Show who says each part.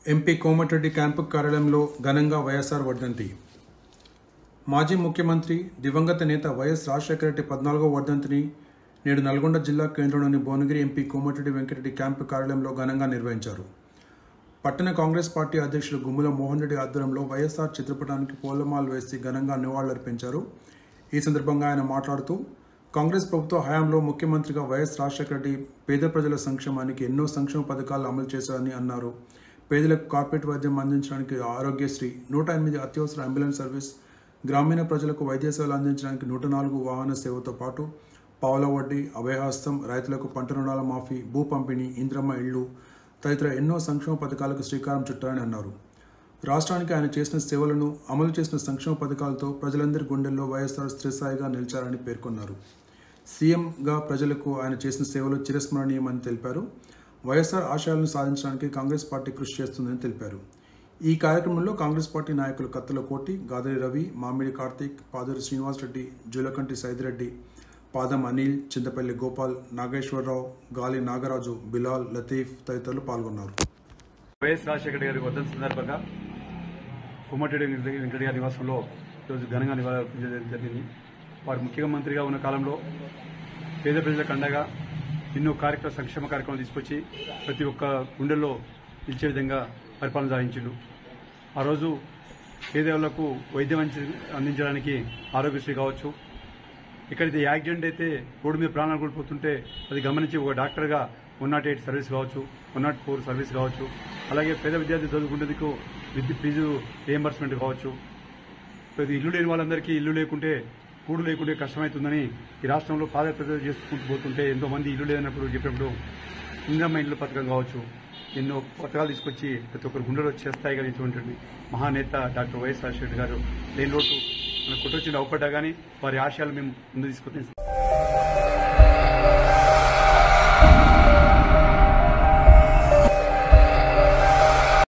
Speaker 1: MP Komatireddy camp కార్యాలయంలో ఘనంగా వైఎస్ఆర్ వర్ధంతి. మాజీ ముఖ్యమంత్రి దివంగత నేత వైఎస్ రాజశేఖర రెడ్డి 14వ వర్ధంతిని నేడు నల్గొండ జిల్లా కేంద్రంలోని భువనగిరి ఎంపీ కోమటిరెడ్డి వెంకటరెడ్డి క్యాంపు కార్యాలయంలో ఘనంగా నిర్వహించారు. పట్టణ కాంగ్రెస్ పార్టీ అధ్యక్షులు గుమ్ముల మోహన్ రెడ్డి ఆధ్వర్యంలో వైఎస్ఆర్ చిత్రపటానికి పూలమాలలు వేసి ఘనంగా నివాళులర్పించారు. ఈ సందర్భంగా ఆయన మాట్లాడుతూ, కాంగ్రెస్ ప్రభుత్వ హయాంలో ముఖ్యమంత్రిగా వైఎస్ రాజశేఖర రెడ్డి పేద ప్రజల సంక్షేమానికి ఎన్నో సంక్షేమ పథకాలు అమలు చేశారని అన్నారు. పేదలకు కార్పొరేట్ వైద్యం అందించడానికి ఆరోగ్యశ్రీ, 108 అత్యవసర అంబులెన్స్ సర్వీస్, గ్రామీణ ప్రజలకు వైద్య సేవలు అందించడానికి 104 వాహన సేవతో పాటు పావుల వడ్డీ, అభయహస్తం, రైతులకు పంట రుణాల మాఫీ, భూ పంపిణీ, ఇంద్రమ్మ ఇళ్లు తదితర ఎన్నో సంక్షేమ పథకాలకు శ్రీకారం చుట్టారని అన్నారు. రాష్ట్రానికి ఆయన చేసిన సేవలను, అమలు చేసిన సంక్షేమ పథకాలతో ప్రజలందరి గుండెల్లో వైఎస్ఆర్ స్థిరస్థాయిగా నిలిచారని పేర్కొన్నారు. సీఎంగా ప్రజలకు ఆయన చేసిన సేవలు చిరస్మరణీయమని తెలిపారు. వైఎస్ఆర్ ఆశయాలను సాధించడానికి కాంగ్రెస్ పార్టీ కృషి చేస్తుందని తెలిపారు. ఈ కార్యక్రమంలో కాంగ్రెస్ పార్టీ నాయకులు కత్తల కోటి, గాదరి రవి, మామిడి కార్తీక్, పాదూరి శ్రీనివాసరెడ్డి, జూలకంటి సైదిరెడ్డి, పాదం అనిల్, చింతపల్లి గోపాల్, నాగేశ్వరరావు, గాలి నాగరాజు, బిలాల్, లతీఫ్ తదితరులు పాల్గొన్నారు.
Speaker 2: వైఎస్ రాజశేఖర గారి వర్ధంతి సందర్భంగా కోమటిరెడ్డి వెంకటరెడ్డి గారి నివాసంలో ఈరోజు ఘనంగా నివాళులర్పించడం జరిగింది. వారు ముఖ్యమంత్రిగా ఉన్న కాలంలో పేద ప్రజలకు అండగా ఎన్నో సంక్షేమ కార్యక్రమాలు తీసుకొచ్చి ప్రతి ఒక్క గుండెల్లో నిలిచే విధంగా పరిపాలన సాగించిండు. ఆ రోజు పేదవాళ్లకు వైద్యం అందించడానికి ఆరోగ్యశ్రీ కావచ్చు, ఎక్కడైతే యాక్సిడెంట్ అయితే రోడ్డు మీద ప్రాణాలు కోల్పోతుంటే అది గమనించి ఒక డాక్టర్గా 108 సర్వీస్ కావచ్చు, 104 సర్వీస్ కావచ్చు, అలాగే పేద విద్యార్థి చదువుకునేందుకు ఫీజు రియంబర్స్మెంట్ కావచ్చు. ఇల్లు లేని వాళ్ళందరికీ ఇల్లు లేకుంటే, కూడు లేకుంటే కష్టమవుతుందని ఈ రాష్ట్రంలో పాదయాత్ర చేసుకుంటూ పోతుంటే ఎంతోమంది ఇల్లు లేనప్పుడు చెప్పినప్పుడు ఇంద్రమ్మ ఇల్లు పథకం కావచ్చు, ఎన్నో పథకాలు తీసుకొచ్చి ప్రతి ఒక్కరు గుండెలో చేస్తాయి కలిగినటువంటి మహానేత డాక్టర్ వైఎస్ రాజశేఖర గారు లేని లోటు మన కుటుంబ అవపడ్డా కానీ వారి ఆశయాలు మేము ముందు తీసుకొచ్చి